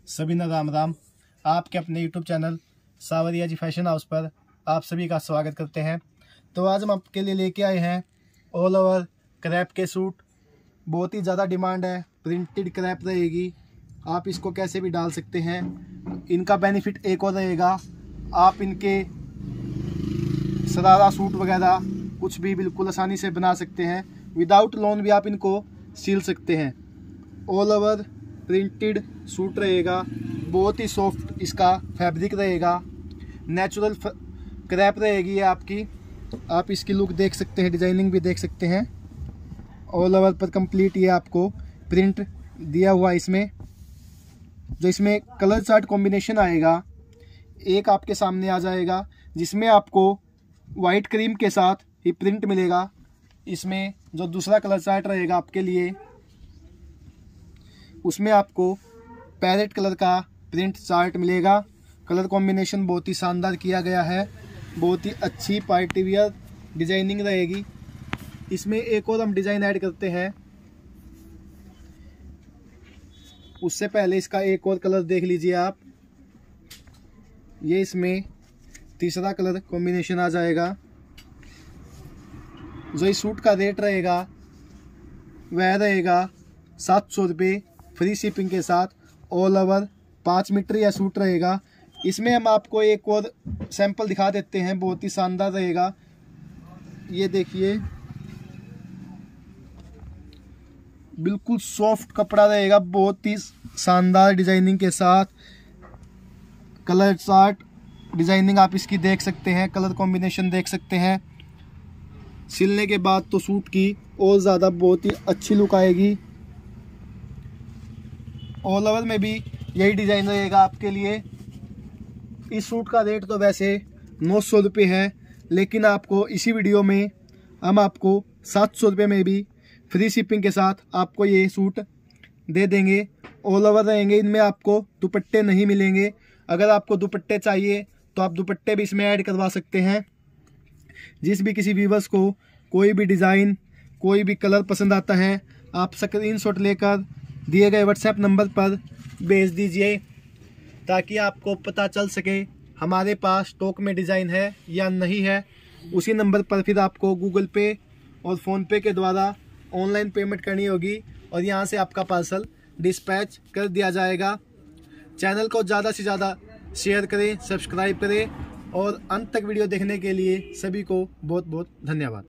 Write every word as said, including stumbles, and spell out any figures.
सभी ना राम राम। आपके अपने यूट्यूब चैनल सावरिया जी फैशन हाउस पर आप सभी का स्वागत करते हैं। तो आज हम आपके लिए लेके आए हैं ऑल ओवर क्रैप के सूट। बहुत ही ज़्यादा डिमांड है, प्रिंटेड क्रैप रहेगी, आप इसको कैसे भी डाल सकते हैं। इनका बेनिफिट एक और रहेगा, आप इनके सरारा सूट वगैरह कुछ भी बिल्कुल आसानी से बना सकते हैं। विदाउट लोन भी आप इनको सिल सकते हैं। ऑल ओवर प्रिंटेड सूट रहेगा, बहुत ही सॉफ्ट इसका फैब्रिक रहेगा, नेचुरल क्रैप रहेगी ये आपकी। आप इसकी लुक देख सकते हैं, डिजाइनिंग भी देख सकते हैं। ऑल ओवर पर कंप्लीट ये आपको प्रिंट दिया हुआ इसमें, जो इसमें कलर चार्ट कॉम्बिनेशन आएगा एक आपके सामने आ जाएगा, जिसमें आपको वाइट क्रीम के साथ ही प्रिंट मिलेगा। इसमें जो दूसरा कलर चार्ट रहेगा आपके लिए, उसमें आपको पैरेट कलर का प्रिंट चार्ट मिलेगा। कलर कॉम्बिनेशन बहुत ही शानदार किया गया है, बहुत ही अच्छी पार्टी वियर डिजाइनिंग रहेगी। इसमें एक और हम डिज़ाइन ऐड करते हैं, उससे पहले इसका एक और कलर देख लीजिए आप। ये इसमें तीसरा कलर कॉम्बिनेशन आ जाएगा। जो इस सूट का रेट रहेगा वह रहेगा सात सौ रुपये फ्री शिपिंग के साथ। ऑल ओवर पाँच मीटर या सूट रहेगा। इसमें हम आपको एक और सैंपल दिखा देते हैं, बहुत ही शानदार रहेगा। ये देखिए, बिल्कुल सॉफ्ट कपड़ा रहेगा, बहुत ही शानदार डिजाइनिंग के साथ। कलर चार्ट डिजाइनिंग आप इसकी देख सकते हैं, कलर कॉम्बिनेशन देख सकते हैं। सिलने के बाद तो सूट की और ज़्यादा बहुत ही अच्छी लुक आएगी। ऑल ओवर में भी यही डिज़ाइन रहेगा आपके लिए। इस सूट का रेट तो वैसे नौ सौ रुपये है, लेकिन आपको इसी वीडियो में हम आपको सात सौ रुपये में भी फ्री शिपिंग के साथ आपको ये सूट दे देंगे। ऑल ओवर रहेंगे, इनमें आपको दुपट्टे नहीं मिलेंगे। अगर आपको दुपट्टे चाहिए तो आप दुपट्टे भी इसमें ऐड करवा सकते हैं। जिस भी किसी व्यूवर्स को कोई भी डिज़ाइन, कोई भी कलर पसंद आता है, आप स्क्रीनशॉट लेकर दिए गए व्हाट्सएप नंबर पर भेज दीजिए, ताकि आपको पता चल सके हमारे पास स्टॉक में डिज़ाइन है या नहीं है। उसी नंबर पर फिर आपको गूगल पे और फ़ोनपे के द्वारा ऑनलाइन पेमेंट करनी होगी और यहाँ से आपका पार्सल डिस्पैच कर दिया जाएगा। चैनल को ज़्यादा से ज़्यादा शेयर करें, सब्सक्राइब करें और अंत तक वीडियो देखने के लिए सभी को बहुत बहुत धन्यवाद।